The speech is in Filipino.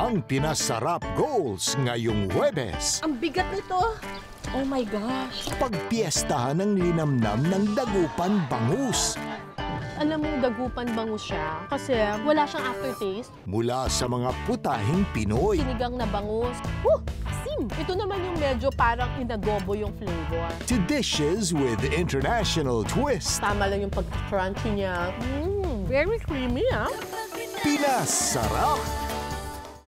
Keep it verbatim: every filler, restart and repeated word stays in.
ang Pinas Sarap Goals ngayong Huwebes. Ang bigat nito! Oh my gosh! Pagpiestahan ng linamnam ng Dagupan Bangus. Alam mo, Dagupan Bangus siya kasi wala siyang aftertaste. Mula sa mga putahing Pinoy. Sinigang na bangus. Huh! Asim! Ito naman yung medyo parang inadobo yung flavor. To dishes with international twist. Tama lang yung pag-crunchy niya. Mmm! Very creamy, ah! Pinas Sarap